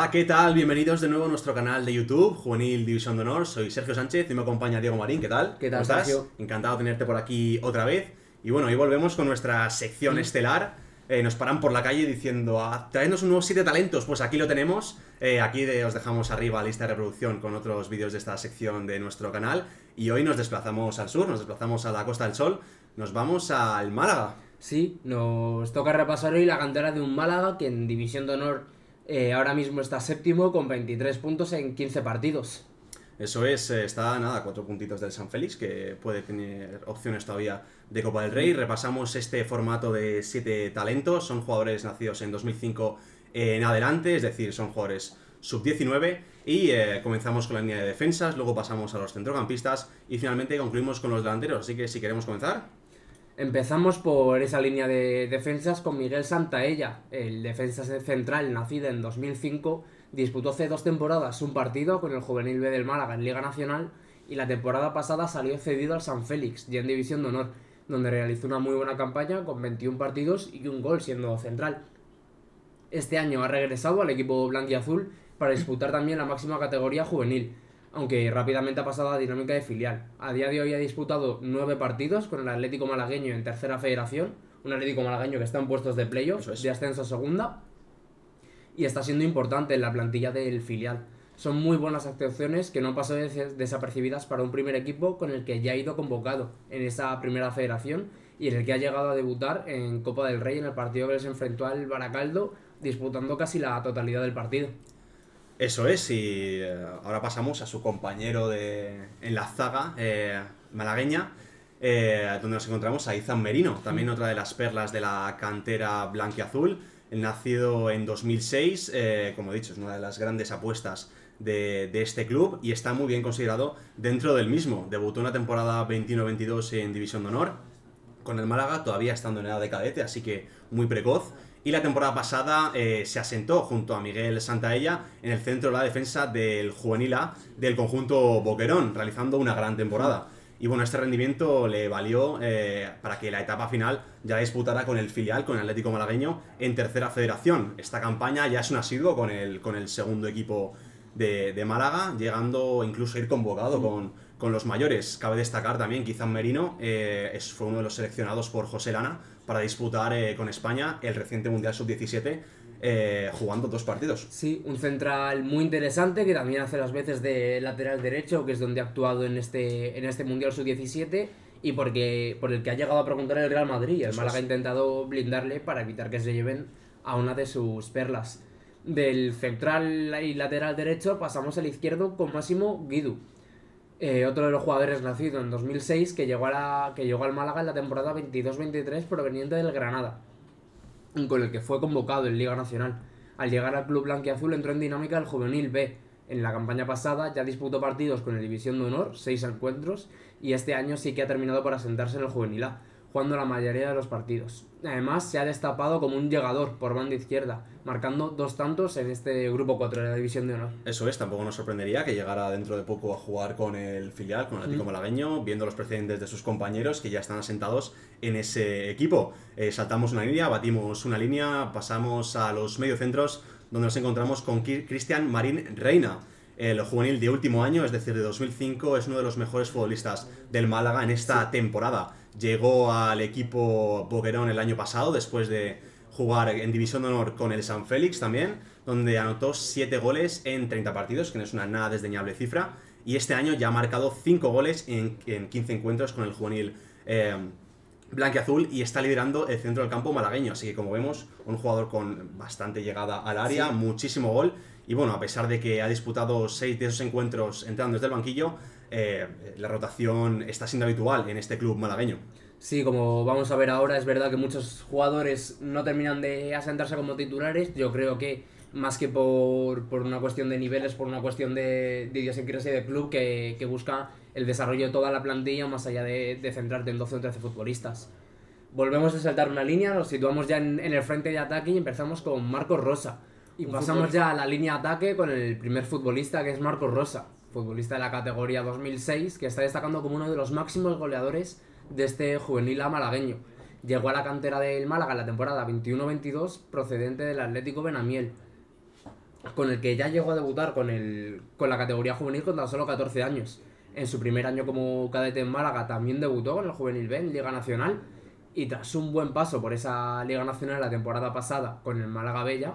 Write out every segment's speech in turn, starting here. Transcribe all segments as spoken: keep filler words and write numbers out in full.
Hola, ¿qué tal? Bienvenidos de nuevo a nuestro canal de YouTube, Juvenil División de Honor. Soy Sergio Sánchez y me acompaña Diego Marín. ¿Qué tal? ¿Qué tal, ¿Cómo estás? Sergio? Encantado de tenerte por aquí otra vez. Y bueno, hoy volvemos con nuestra sección ¿Mm? estelar. Eh, nos paran por la calle diciendo, ah, traednos unos siete talentos. Pues aquí lo tenemos. Eh, aquí de- os dejamos arriba la lista de reproducción con otros vídeos de esta sección de nuestro canal. Y hoy nos desplazamos al sur, nos desplazamos a la Costa del Sol. Nos vamos al Málaga. Sí, nos toca repasar hoy la cantera de un Málaga que en División de Honor eh, ahora mismo está séptimo con veintitrés puntos en quince partidos. Eso es, eh, está nada, cuatro puntitos del San Félix, que puede tener opciones todavía de Copa del Rey. Repasamos este formato de siete talentos, son jugadores nacidos en dos mil cinco en adelante, es decir, son jugadores sub diecinueve. Y eh, comenzamos con la línea de defensas, luego pasamos a los centrocampistas y finalmente concluimos con los delanteros. Así que si queremos comenzar. Empezamos por esa línea de defensas con Miguel Santaella, el defensa central nacido en dos mil cinco, disputó hace dos temporadas un partido con el Juvenil B del Málaga en Liga Nacional y la temporada pasada salió cedido al San Félix, ya en División de Honor, donde realizó una muy buena campaña con veintiún partidos y un gol siendo central. Este año ha regresado al equipo blanquiazul para disputar también la máxima categoría juvenil, aunque rápidamente ha pasado a la dinámica de filial. A día de hoy ha disputado nueve partidos con el Atlético Malagueño en tercera federación, un Atlético Malagueño que está en puestos de playoff, Eso es. de ascenso a segunda, y está siendo importante en la plantilla del filial. Son muy buenas actuaciones que no han pasado des- desapercibidas para un primer equipo con el que ya ha ido convocado en esa primera federación y en el que ha llegado a debutar en Copa del Rey en el partido que les enfrentó al Baracaldo, disputando casi la totalidad del partido. Eso es, y eh, ahora pasamos a su compañero de, en la zaga eh, malagueña, eh, donde nos encontramos a Izan Merino, también otra de las perlas de la cantera blanquiazul. Él nacido en dos mil seis, eh, como he dicho, es una de las grandes apuestas de, de este club y está muy bien considerado dentro del mismo. Debutó una temporada veintiuno veintidós en División de Honor con el Málaga, todavía estando en edad de cadete, así que muy precoz. Y la temporada pasada eh, se asentó junto a Miguel Santaella en el centro de la defensa del Juvenil A del conjunto Boquerón, realizando una gran temporada. Y bueno, este rendimiento le valió eh, para que la etapa final ya disputara con el filial, con el Atlético Malagueño, en tercera federación. Esta campaña ya es un asiduo con el, con el segundo equipo de, de Málaga, llegando incluso a ir convocado con, con los mayores. Cabe destacar también que Izan Merino eh, es, fue uno de los seleccionados por José Lana para disputar eh, con España el reciente Mundial sub diecisiete, eh, jugando dos partidos. Sí, un central muy interesante que también hace las veces de lateral derecho, que es donde ha actuado en este, en este Mundial sub diecisiete y porque, por el que ha llegado a preguntar el Real Madrid. El Eso Málaga ha es. intentado blindarle para evitar que se lleven a una de sus perlas. Del central y lateral derecho pasamos al izquierdo con Máximo Guidu, eh, otro de los jugadores nacido en dos mil seis que llegó, a la, que llegó al Málaga en la temporada veintidós veintitrés proveniente del Granada, con el que fue convocado en Liga Nacional. Al llegar al club blanquiazul entró en dinámica el Juvenil B. En la campaña pasada ya disputó partidos con el División de Honor, seis encuentros, y este año sí que ha terminado por asentarse en el Juvenil A, jugando la mayoría de los partidos. Además, se ha destapado como un llegador por banda izquierda, marcando dos tantos en este grupo cuatro de la División de Honor. Eso es, tampoco nos sorprendería que llegara dentro de poco a jugar con el filial, con el Atlético Mm. Malagueño, viendo los precedentes de sus compañeros que ya están asentados en ese equipo. Eh, saltamos una línea, batimos una línea, pasamos a los mediocentros, donde nos encontramos con Ki- Cristian Marín Reina. El juvenil de último año, es decir, de dos mil cinco, es uno de los mejores futbolistas del Málaga en esta Sí. temporada. Llegó al equipo Boquerón el año pasado, después de jugar en División de Honor con el San Félix también, donde anotó siete goles en treinta partidos, que no es una nada desdeñable cifra, y este año ya ha marcado cinco goles en, en quince encuentros con el juvenil eh, blanquiazul y está liderando el centro del campo malagueño, así que como vemos, un jugador con bastante llegada al área, Sí. muchísimo gol, y bueno, a pesar de que ha disputado seis de esos encuentros entrando desde el banquillo, eh, la rotación está siendo habitual en este club malagueño. Sí, como vamos a ver ahora, es verdad que muchos jugadores no terminan de asentarse como titulares. Yo creo que más que por, por una cuestión de niveles, por una cuestión de, de idiosincrasia de club que, que busca el desarrollo de toda la plantilla más allá de, de centrarte en doce o trece futbolistas. Volvemos a saltar una línea, nos situamos ya en, en el frente de ataque y empezamos con Marcos Rosa. Y Un pasamos futbol- ya a la línea ataque con el primer futbolista, que es Marcos Rosa, futbolista de la categoría dos mil seis, que está destacando como uno de los máximos goleadores de este juvenil A malagueño. Llegó a la cantera del Málaga en la temporada veintiuno veintidós procedente del Atlético Benamiel. con el que ya llegó a debutar con, el, con la categoría juvenil con tan solo catorce años. En su primer año como cadete en Málaga también debutó con el Juvenil B en Liga Nacional, y tras un buen paso por esa Liga Nacional la temporada pasada con el Málaga Bella,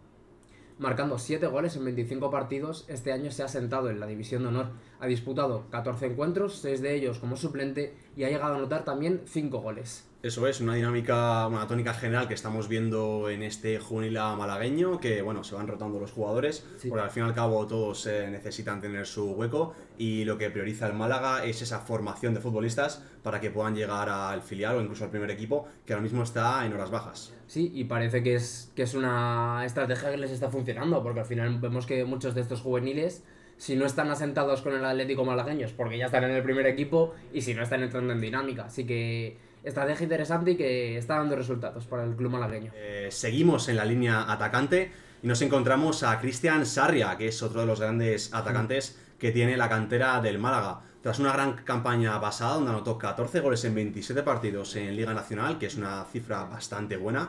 marcando siete goles en veinticinco partidos, este año se ha sentado en la División de Honor. Ha disputado catorce encuentros, seis de ellos como suplente, y ha llegado a anotar también cinco goles. Eso es, una dinámica, una tónica general que estamos viendo en este juvenil malagueño, que bueno, se van rotando los jugadores, sí. Porque al fin y al cabo todos eh, necesitan tener su hueco, y lo que prioriza el Málaga es esa formación de futbolistas para que puedan llegar al filial o incluso al primer equipo, que ahora mismo está en horas bajas. Sí, y parece que es, que es una estrategia que les está funcionando, porque al final vemos que muchos de estos juveniles, si no están asentados con el Atlético malagueño, es porque ya están en el primer equipo, y si no están entrando en dinámica, así que estrategia interesante y que está dando resultados para el club malagueño. Eh, seguimos en la línea atacante y nos encontramos a Cristian Sarria, que es otro de los grandes atacantes que tiene la cantera del Málaga. Tras una gran campaña pasada, donde anotó catorce goles en veintisiete partidos en Liga Nacional, que es una cifra bastante buena,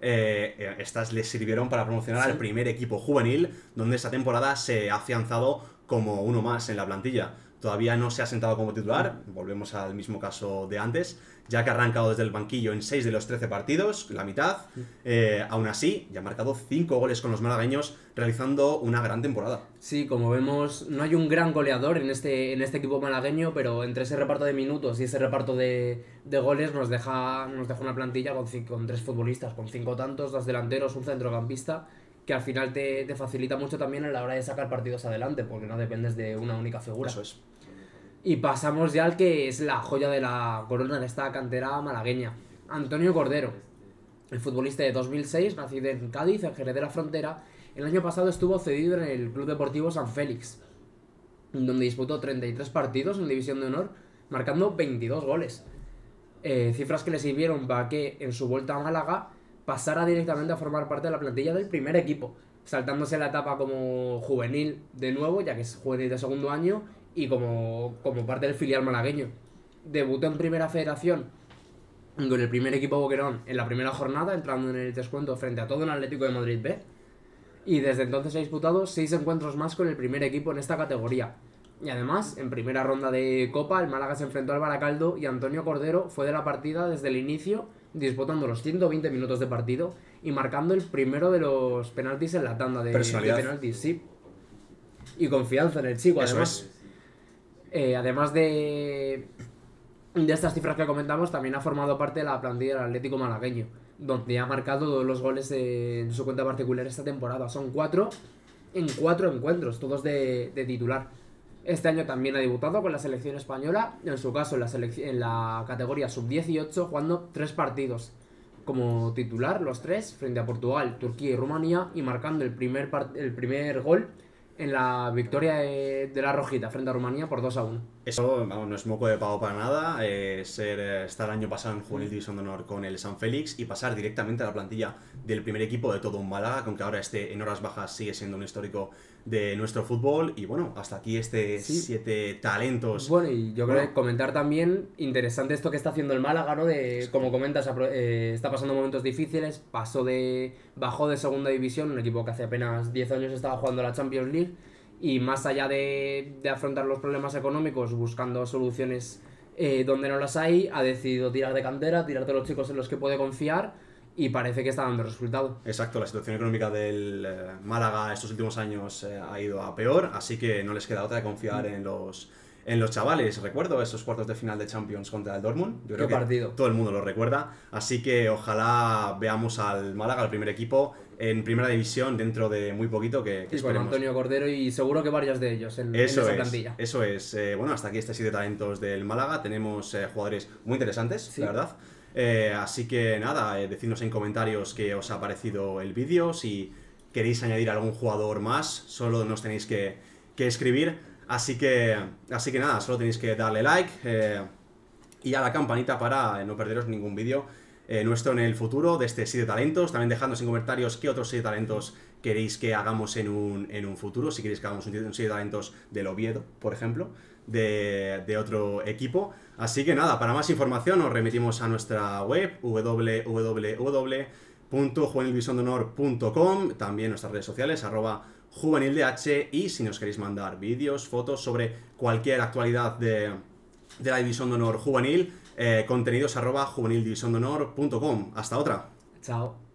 eh, estas les sirvieron para promocionar sí. al primer equipo juvenil, donde esta temporada se ha afianzado como uno más en la plantilla. Todavía no se ha sentado como titular, volvemos al mismo caso de antes, ya que ha arrancado desde el banquillo en seis de los trece partidos, la mitad. Eh, aún así, ya ha marcado cinco goles con los malagueños, realizando una gran temporada. Sí, como vemos, no hay un gran goleador en este, en este equipo malagueño, pero entre ese reparto de minutos y ese reparto de, de goles nos deja, nos deja una plantilla con, cinco, con tres futbolistas, con cinco tantos, dos delanteros, un centrocampista, que al final te, te facilita mucho también a la hora de sacar partidos adelante, porque no dependes de una única figura. Eso es. Y pasamos ya al que es la joya de la corona de esta cantera malagueña, Antonio Cordero. El futbolista de dos mil seis, nacido en Cádiz, en Jerez de la Frontera, el año pasado estuvo cedido en el Club Deportivo San Félix, donde disputó treinta y tres partidos en División de Honor, marcando veintidós goles. Eh, cifras que le sirvieron para que en su vuelta a Málaga pasara directamente a formar parte de la plantilla del primer equipo, saltándose la etapa como juvenil de nuevo, ya que es juvenil de segundo año, y como, como parte del filial malagueño. Debutó en Primera Federación con el primer equipo boquerón en la primera jornada, entrando en el descuento frente a todo el Atlético de Madrid B, y desde entonces ha disputado seis encuentros más con el primer equipo en esta categoría. Y además, en primera ronda de Copa, el Málaga se enfrentó al Baracaldo y Antonio Cordero fue de la partida desde el inicio, disputando los ciento veinte minutos de partido y marcando el primero de los penaltis en la tanda de, de penaltis, sí. Y confianza en el chico, Eso además. Es. Eh, además de, de estas cifras que comentamos, también ha formado parte de la plantilla del Atlético malagueño, donde ha marcado todos los goles en su cuenta particular esta temporada. Son cuatro en cuatro encuentros, todos de, de titular. Este año también ha debutado con la selección española, en su caso en la, en la categoría sub dieciocho, jugando tres partidos como titular, los tres, frente a Portugal, Turquía y Rumanía, y marcando el primer, el primer gol en la victoria de, de la Rojita frente a Rumanía por dos a uno. Eso vamos, no es moco de pavo para nada, eh, ser, eh, estar el año pasado en Juvenil División de Honor con el San Félix y pasar directamente a la plantilla del primer equipo de todo un Málaga, aunque ahora esté en horas bajas, sigue siendo un histórico de nuestro fútbol. Y bueno, hasta aquí este sí. siete talentos. Bueno, y yo creo que comentar también, interesante esto que está haciendo el Málaga, ¿no? De, sí. Como comentas, eh, está pasando momentos difíciles, pasó de bajó de segunda división, un equipo que hace apenas diez años estaba jugando la Champions League, y más allá de, de afrontar los problemas económicos, buscando soluciones eh, donde no las hay, ha decidido tirar de cantera, tirar de los chicos en los que puede confiar, y parece que está dando resultado. Exacto, la situación económica del eh, Málaga estos últimos años eh, ha ido a peor, así que no les queda otra de confiar mm. en los en los chavales. Recuerdo esos cuartos de final de Champions contra el Dortmund. Yo creo ¿Qué que partido? Todo el mundo lo recuerda, así que ojalá veamos al Málaga, al primer equipo, en primera división dentro de muy poquito, que, que y con Antonio Cordero y seguro que varios de ellos en, eso en esa es, plantilla. Eso es. Eh, bueno, hasta aquí este siete talentos del Málaga. Tenemos eh, jugadores muy interesantes, sí. la verdad. Eh, así que nada, eh, decidnos en comentarios qué os ha parecido el vídeo. Si queréis añadir algún jugador más, solo nos tenéis que, que escribir. Así que, así que nada, solo tenéis que darle like eh, y a la campanita para no perderos ningún vídeo Eh, nuestro en el futuro de este siete talentos. También dejadnos en comentarios qué otros siete talentos queréis que hagamos en un, en un futuro. Si queréis que hagamos un siete talentos del Oviedo, por ejemplo, de, de otro equipo. Así que nada, para más información os remitimos a nuestra web w w w punto juvenil división de honor punto com, también nuestras redes sociales arroba Juvenil D H, y si nos queréis mandar vídeos, fotos sobre cualquier actualidad de, de la División de Honor juvenil, eh, contenidos arroba juvenil división de honor punto com. Hasta otra. Chao.